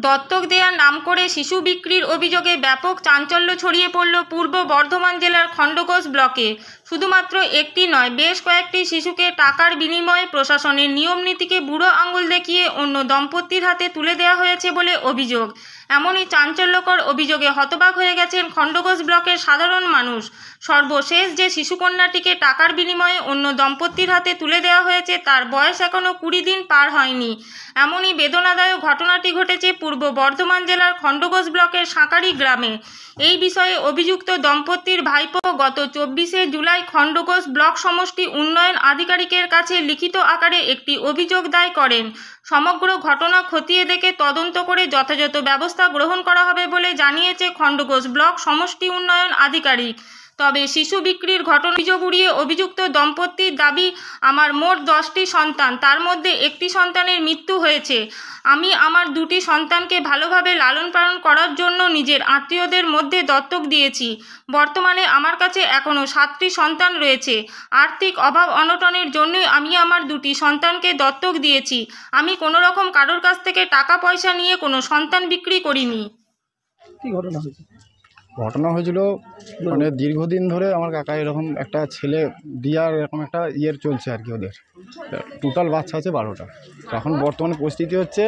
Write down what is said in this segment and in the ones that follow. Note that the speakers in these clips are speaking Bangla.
দত্তক দেওয়ার নাম করে শিশু বিক্রির অভিযোগে ব্যাপক চাঞ্চল্য ছড়িয়ে পড়ল পূর্ব বর্ধমান জেলার খণ্ডঘোষ ব্লকে। শুধুমাত্র একটি নয়, বেশ কয়েকটি শিশুকে টাকার বিনিময়ে প্রশাসনের নিয়মনীতিকে বুড়ো আঙুল দেখিয়ে অন্য দম্পতির হাতে তুলে দেওয়া হয়েছে বলে অভিযোগ। এমনই চাঞ্চল্যকর অভিযোগে হতবাক হয়ে গেছেন খণ্ডঘোষ ব্লকের সাধারণ মানুষ। সর্বশেষ যে শিশুকন্যাটিকে টাকার বিনিময়ে অন্য দম্পতির হাতে তুলে দেওয়া হয়েছে তার বয়স এখনও 20 দিন পার হয়নি। এমনই বেদনাদায়ক ঘটনাটি ঘটেছে পূর্ব বর্ধমান জেলার খণ্ডঘোষ ব্লকের সাঁকারি গ্রামে। এই বিষয়ে অভিযুক্ত দম্পতির ভাইপো গত 24শে জুলাই খণ্ডঘোষ ব্লক সমষ্টি উন্নয়ন আধিকারিকের কাছে লিখিত আকারে একটি অভিযোগ দায় করেন। সমগ্র ঘটনা খতিয়ে দেখে তদন্ত করে যথাযথ ব্যবস্থা গ্রহণ করা হবে বলে জানিয়েছে খণ্ডঘোষ ব্লক সমষ্টি উন্নয়ন আধিকারিক। তবে শিশু বিক্রির ঘটনা অভিযোগ উড়িয়ে অভিযুক্ত দম্পতির দাবি, আমার মোট 10টি সন্তান, তার মধ্যে একটি সন্তানের মৃত্যু হয়েছে। আমি আমার 2টি সন্তানকে ভালোভাবে লালন পালন করার জন্য নিজের আত্মীয়দের মধ্যে দত্তক দিয়েছি। বর্তমানে আমার কাছে এখনও 7টি সন্তান রয়েছে। আর্থিক অভাব অনটনের জন্যই আমি আমার 2টি সন্তানকে দত্তক দিয়েছি। আমি কোনো রকম কারোর কাছ থেকে টাকা পয়সা নিয়ে কোনো সন্তান বিক্রি করিনি। কি ঘটনা হয়েছে? ঘটনা হয়েছিল মানে দীর্ঘদিন ধরে আমার কাকা এরকম একটা ছেলে দিয়ার এরকম একটা চলছে আর কি। ওদের টোটাল বাচ্চা আছে 12টা। এখন বর্তমানে পরিস্থিতি হচ্ছে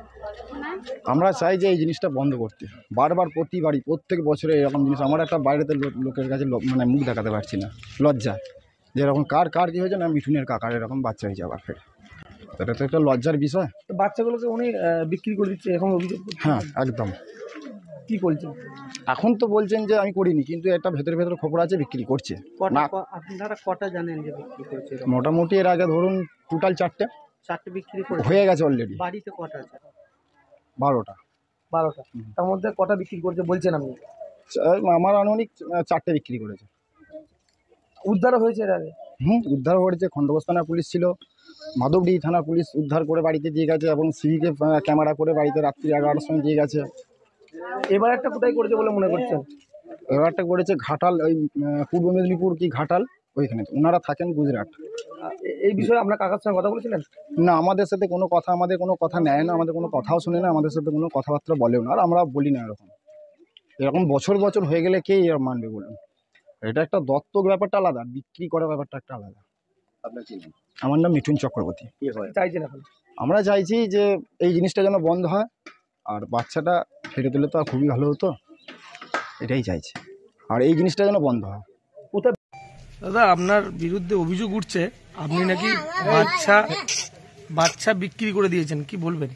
আমরা চাই যে এই জিনিসটা বন্ধ করতে। বারবার প্রতি বাড়ি প্রত্যেক বছরে এরকম জিনিস। আমার একটা বাইরেতে লোকের কাছে মানে মুখ দেখাতে পারছি না, লজ্জা। যে এরকম কার কী হয়েছে না, মিঠুনের কাকার এরকম বাচ্চা হয়েছে আবার ফের। এটা তো একটা লজ্জার বিষয়। বাচ্চাগুলোকে উনি বিক্রি করে দিচ্ছে এখন অভিযোগ? হ্যাঁ, একদম। কি বলছেন? এখন তো বলছেন যে আমি করিনি, কিন্তু একটা ভেতরে খবর আছে বিক্রি করছে। আপনারা কটা জানেন যে বিক্রি করছে? মোটামুটি এর আগে ধরুন টোটাল 4টে বিক্রি করে হয়ে গেছে অলরেডি। বাড়িতে কটা আছে? 12টা। তার মধ্যে কটা বিক্রি করছে বলছেন আপনি? আমার আনুমানিক 4টে বিক্রি করেছে। উদ্ধারও হয়েছে এর আগে? উদ্ধার করেছে। খণ্ডঘোষ থানার পুলিশ ছিল, মাধবডি থানার পুলিশ উদ্ধার করে বাড়িতে দিয়ে গেছে এবং সিভিকে ক্যামেরা করে বাড়িতে রাত্রি 11টার সময় দিয়ে গেছে। এবার একটা কোথায় করেছে বলে মনে করছেন? এবারটা করেছে ঘাটাল, ওই পূর্ব মেদিনীপুর কি ঘাটাল, ওইখানে। ওনারা থাকেন গুজরাট। এই বিষয়ে আপনার কাকার সঙ্গে কথা বলেছিলেন? না, আমাদের সাথে আমাদের কোনো কথা নেয় না, আমাদের কোনো কথাও শুনে না, আমাদের সাথে কোনো কথাবার্তা বলেও না। আর আমরা বলি না এরকম বছর হয়ে গেলে কে মানবে বলুন? এটা একটা দত্তক ব্যাপারটা আলাদা, বিক্রি করার ব্যাপারটা একটা আলাদা। আপনার কি নাম? আমার নাম মিঠুন চক্রবর্তী। চাইছেন এখন? আমরা চাইছি যে এই জিনিসটা যেন বন্ধ হয়, আর বাচ্চাটা ফেরত দিলে তো খুবই ভালো হতো, এটাই চাইছি। আর এই জিনিসটা যেন বন্ধ হয়। দাদা, আপনার বিরুদ্ধে অভিযোগ উঠছে আপনি নাকি বাচ্চা বিক্রি করে দিয়েছেন, কি বলবেন?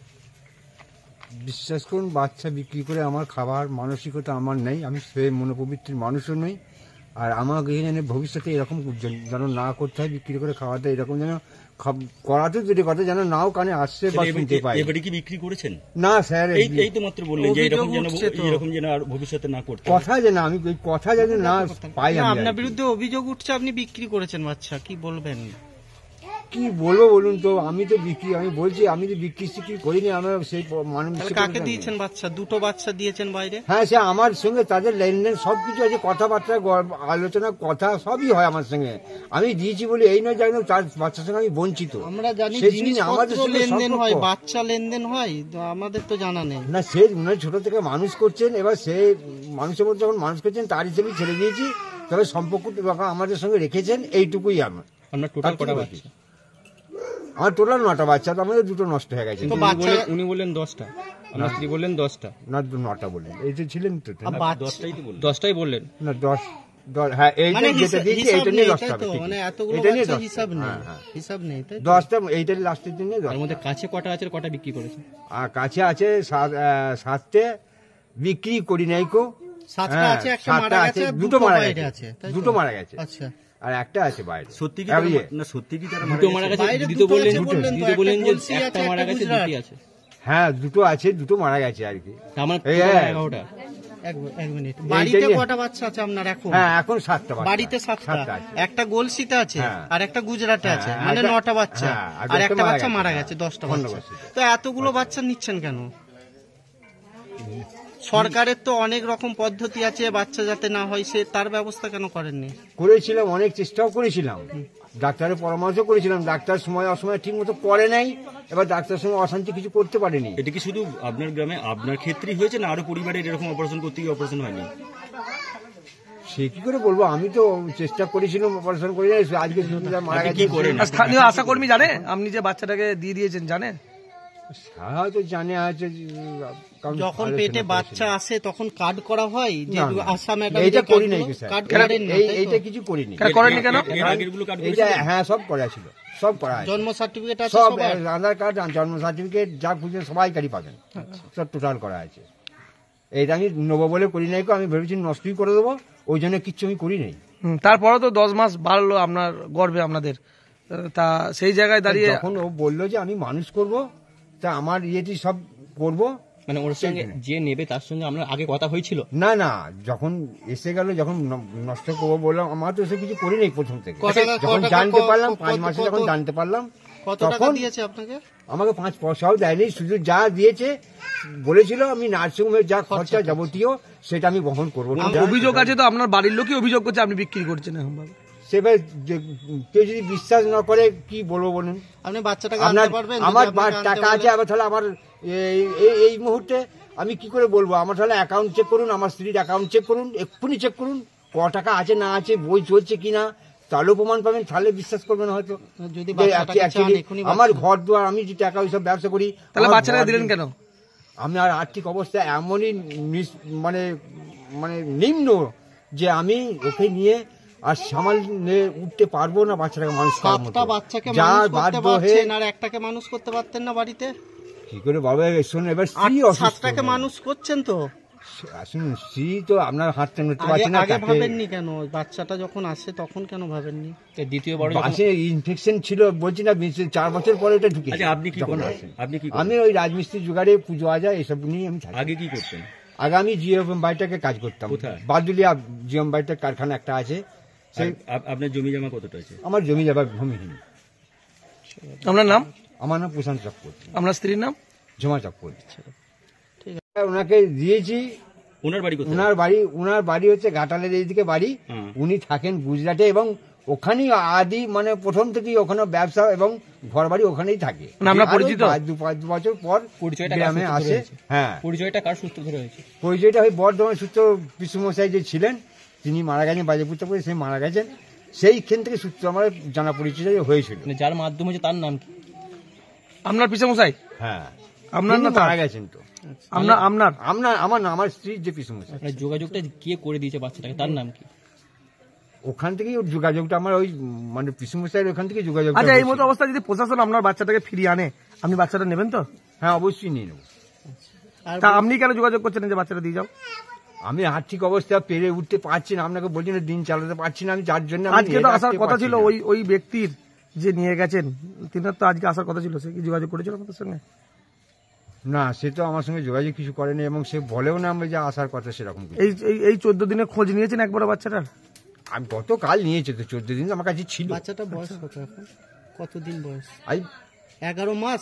বিশ্বাস করুন, বাচ্চা বিক্রি করে আমার খাবার মানসিকতা আমার নেই। আমি সেই মনোপবিত্রের মানুষও নই। আর আমাকে এখানে ভবিষ্যতে এরকম যেন না করতে হয়, বিক্রি করে খাওয়াতে এরকম যেন করাতে যদি কথা যেন নাও কানে আসছে বা শুনতে পাই। এবারে কি বিক্রি করেছেন? না স্যার, এই তো মাত্র বললেন যে এরকম যেন আর ভবিষ্যতে না করতে। কথা যে না, আমি এই কথা যেন না পাই। আপনার বিরুদ্ধে অভিযোগ উঠছে আপনি বিক্রি করেছেন বাচ্চা, কি বলবেন? কি বলবো বলুন তো? আমি বলছি আমি তো বিক্রি করিনি। আমরা সেই মানুষ কাকে দিয়েছেন বাচ্চা? 2টো বাচ্চা দিয়েছেন বাইরে? হ্যাঁ, সে আমার সঙ্গে তাদের লেনদেন সবকিছু আছে, কথাবার্তা আলোচনা কথা সবই হয় আমার সঙ্গে। আমি দিয়েছি বলে এই নয় যে তার বাচ্চার সঙ্গে আমি বঞ্চিত। আমরা জানি আমাদের লেনদেন হয়, বাচ্চা লেনদেন হয়, আমাদের তো জানা নেই না। সে ছোট থেকে মানুষ করছেন, এবার সে মানুষের মধ্যে যখন মানুষ করছেন তার হিসেবে ছেড়ে দিয়েছি। তবে সম্পর্ক আমাদের সঙ্গে রেখেছেন, এইটুকুই আমার। আপনার টোটাল কটা বাচ্চা? আমার টোটাল 9টা বাচ্চা, তো আমাদের 2টো নষ্ট হয়ে গেছে। উনি বললেন 10টা, আমার স্ত্রী বললেন 10টা। না, 9টা বললেন। এই যে ছিলেন তো 10টাই বললেন না, 10। হ্যাঁ, এইটা যেটা দিয়েছি এইটা নিয়ে 10টা হবে। মানে এতগুলো বাচ্চা হিসাব নেই 10টা, এইটার লাস্টের দিনে 10। এর মধ্যে কাছে কটা আছে, কটা বিক্রি করেছে? আর কাছে আছে 7টে, বিক্রি করি নাই কো। 7টা আছে, একটা মারা গেছে, 2টো মারা গেছে। 2টো মারা গেছে, আচ্ছা। আর একটা আছে বাইরে। সত্যি কি না? সত্যি কি তারা দুটো মারা গেছে? দিদি বললেন যে একটা মারা গেছে, দুটি আছে। হ্যাঁ, 2টো আছে, 2টো মারা গেছে আর কি। আমার এক মিনিট, বাড়িতে কটা বাচ্চা আছে আপনার এখন? হ্যাঁ, এখন 7টা বাড়িতে 7টা, একটা গোলসিতে আছে আর একটা গুজরাটে আছে, মানে 9টা বাচ্চা। আর একটা বাচ্চা মারা গেছে, 10টা বাচ্চা। তো এতগুলো বাচ্চা নিচ্ছেন কেন? সরকারের তো অনেক রকম পদ্ধতি আছে বাচ্চা যাতে না হয়, সে তার ব্যবস্থা কেন করেননি? করেছিলাম, অনেক চেষ্টাও করেছিলাম, ডাক্তারের পরামর্শ করেছিলাম, ডাক্তার সময় অসময় ঠিক মতো করে নাই, এবার ডাক্তার সঙ্গে অশান্তি কিছু করতে পারেনি। এটা কি শুধু আপনার গ্রামে আপনার ক্ষেত্রেই হয়েছে না আরো পরিবারের এরকম অপারেশন করতে গিয়ে অপারেশন হয়নি? সে কি করে বলবো, আমি তো চেষ্টা করেছিলাম, অপারেশন করে আজকে মারা গেছে। স্থানীয় আশাকর্মী জানে আপনি যে বাচ্চাটাকে দিয়ে দিয়েছেন, জানে? হয়তো জানে আছে। যখন পেটে বাচ্চা আসে তখন কার্ড করা হয় যে আশা ম্যাডাম, এইটা করি নাই কার্ড করেন না, এইটা কিছু করিনি। করেননি কেন? এইটা হ্যাঁ সব করা ছিল, সব করা আছে, জন্ম সার্টিফিকেট আছে সব, সবার? আধার কার্ড, জন্ম সার্টিফিকেট যা খুঁজে সবাইকারই পাবেন, সব টোটাল করা আছে। এইটা আমি নেবো বলে করি নাই, আমি ভেবেছি নষ্টই করে দেবো, ওই জন্য কিচ্ছু আমি করি নাই। তারপরে তো 10 মাস বাড়লো আপনার গর্ভে আপনাদের, তা সেই জায়গায় দাঁড়িয়ে যখন ও বললো যে আমি মানুষ করব, তা আমার ইয়েটি সব করবো, মানে ওর সঙ্গে যে নেবে তার সঙ্গে আপনার আগে কথা হয়েছিল? না না, যখন এসে গেল, যখন নষ্ট করবো বললাম, আমার তো এসে কিছু করি নাই প্রথম থেকে। যখন জানতে পারলাম 5 মাসে যখন জানতে পারলাম, কত টাকা দিয়েছে আপনাকে? আমাকে 5 পয়সাও দেয়নি, শুধু যা দিয়েছে বলেছিল আমি নার্সিংহোমের যা খরচা যাবতীয় সেটা আমি বহন করবো। অভিযোগ আছে তো, আপনার বাড়ির লোকই অভিযোগ করছে আপনি বিক্রি করছেন এখন। সেভাবে কেউ যদি বিশ্বাস না করে কি বলবো বলুন? আপনি বাচ্চাটাকে আনতে পারবেন? আমার টাকা আছে, আবার তাহলে আমার এই মুহূর্তে আমি কি করে বলবো? আমার তাহলে অ্যাকাউন্ট চেক করুন, আমার স্ত্রীর অ্যাকাউন্ট চেক করুন, এক্ষুনি চেক করুন ক টাকা আছে না আছে, বই চলছে কিনা, তাহলেও প্রমাণ পাবেন, তাহলে বিশ্বাস করবেন হয়তো। যদি আমার ঘর দুয়ার, আমি যে টাকা ওইসব ব্যবসা করি, তাহলে বাচ্চাটা দিলেন কেন? আমি আর আর্থিক অবস্থা এমনই মানে মানে নিম্ন যে আমি ওকে নিয়ে আর সামালে উঠতে পারবো না, বাচ্চাটাকে মানুষ করার মতো। বাচ্চাকে মানুষ করতে পারছেন আর একটাকে মানুষ করতে পারতেন না বাড়িতে? কি করে বাবা, শুনুন, এবার সাতটাকে মানুষ করছেন তো, শুনুন, স্ত্রী তো আপনার হাতটা নিতে পারছে না। আগে ভাবেননি কেন? বাচ্চাটা যখন আসে তখন কেন ভাবেননি? দ্বিতীয়বার বাসে ইনফেকশন ছিল বলছি না, 4 বছর পরে ওটা ঢুকে। আপনি কি করেন? আমি ওই রাজমিস্ত্রি জোগাড়ে, পুজো আজা এসব নিয়ে আমি থাকি। আগে কি করতেন? আগে আমি জিএম বাড়িটাকে কাজ করতাম, বাদুলিয়া জিএম বাড়িটার কারখানা একটা আছে। আপনার জমি জমা কতটা আছে? আমার জমি জমা ভূমিহীন। আপনার নাম? আমার নাম প্রশান্ত চক্রবর্তী। আপনার স্ত্রীর নাম? ঝুমা চক্রবর্তী। ওনাকে দিয়েছি। ওনার বাড়ি হচ্ছে ঘাটালের এইদিকে বাড়ি, উনি থাকেন গুজরাটে, এবং ওখানেই আদি মানে প্রথম থেকেই ওখানে ব্যবসা এবং ঘর বাড়ি ওখানেই থাকে। পরিচিত 2 বছর পর গ্রামে আসে। হ্যাঁ, পরিচয়টা কার সূত্র ধরে হয়েছে? পরিচয়টা ওই বর্ধমান সূত্র পিসুমশাই যে ছিলেন, তিনি মারা গেছেন বাজেপুরটা করে, সে মারা গেছেন, সেইখান থেকে সূত্র আমার জানা পরিচয় হয়েছিল। যার মাধ্যমে হচ্ছে তার নাম কি? আপনার পিসুমশাই? হ্যাঁ, আপনার না মারা গেছেন তো। আমার না, আমার স্ত্রীর যে পিসুমশাই। যোগাযোগটা কে করে দিয়েছে বাচ্চাটাকে, তার নাম কি? ওখান থেকেই যোগাযোগটা আমার ওই মানে পিসুমশাইয়ের ওখান থেকে যোগাযোগ। আচ্ছা, এই মতো অবস্থা যদি প্রশাসন আপনার বাচ্চাটাকে ফিরিয়ে আনে, আপনি বাচ্চাটা নেবেন তো? হ্যাঁ, অবশ্যই নিয়ে নেব। তা আপনি কেন যোগাযোগ করছেন যে বাচ্চাটা দিয়ে যাও? আমি আর্থিক অবস্থা পেরে উঠতে পারছি না, আপনাকে বলছি না, দিন চালাতে পারছি না আমি, যার জন্য আজকে তো আসার কথা ছিল ওই ব্যক্তির যে নিয়ে গেছেন, তিনার তো আজকে আসার কথা ছিল, সে কি যোগাযোগ করেছিল আমাদের সঙ্গে? না, সে তো আমার সঙ্গে যোগাযোগ কিছু করেনি, এবং সে বলেও না আমি যে আসার কথা সেরকম। এই 14 দিনে খোঁজ নিয়েছেন একবার বাচ্চাটার? আমি গতকাল নিয়েছে তো, 14 দিন আমার কাছে ছিল। বাচ্চাটা বয়স কত এখন? কতদিন বয়স? 11 মাস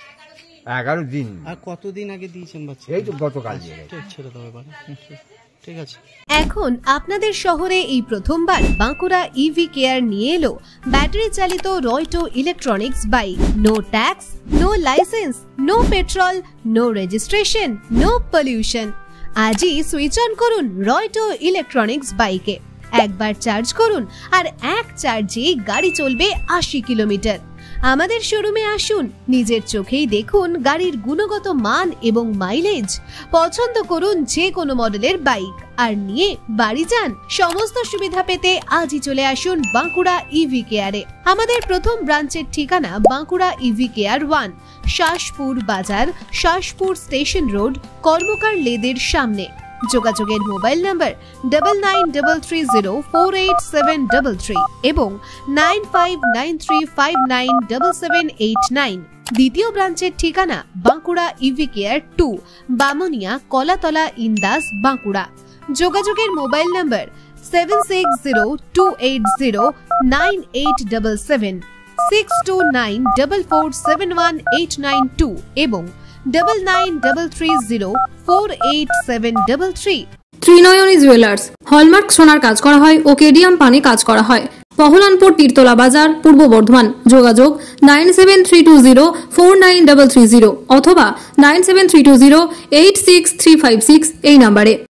11 দিন। আর কতদিন আগে দিয়েছেন বাচ্চা? এই তো গতকাল। ছেড়ে দাও এবার, ঠিক আছে। এখন আপনাদের শহরে এই প্রথমবার বাঁকুড়া ইভি কেয়ার নিয়ে এলো ব্যাটারি চালিত রয়টো electronics bike. No tax, no licence, no petrol, no registration, no pollution. আজই সুইচ অন করুন রয়টো ইলেকট্রনিক্স বাইকে। একবার চার্জ করুন আর এক চার্জে গাড়ি চলবে 80 কিলোমিটার। আমাদের শোরুমে আসুন, নিজের চোখেই দেখুন গাড়ির গুণগত মান এবং মাইলেজ। পছন্দ করুন যে কোনো মডেলের বাইক আর নিয়ে বাড়ি যান। সমস্ত সুবিধা পেতে আজই চলে আসুন বাঁকুড়া ইভি কেয়ারে। আমাদের প্রথম ব্রাঞ্চের ঠিকানা Bankura EV care 1, Shashpur Bazar, Shashpur station road, Karmakar লেদের সামনে। যোগাযোগের মোবাইল নাম্বার 9933048733 এবং 9593597789। দ্বিতীয় ব্রাঞ্চের ঠিকানা বাঁকুড়া ইভি কেয়ার 2, বামনিয়া কলাতলা ইন্দাস, বাঁকুড়া। যোগাযোগের মোবাইল নাম্বার 7602809877, 6294471892 এবং 9933048733। ত্রিনয়নী জুয়েলার্স হলমার্ক সোনার কাজ করা হয় ও কেডিয়াম পানে কাজ করা হয়। পহলানপুর তীরতলা বাজার, পূর্ব বর্ধমান। যোগাযোগ 9732049330 অথবা 9732086356 এই নাম্বারে।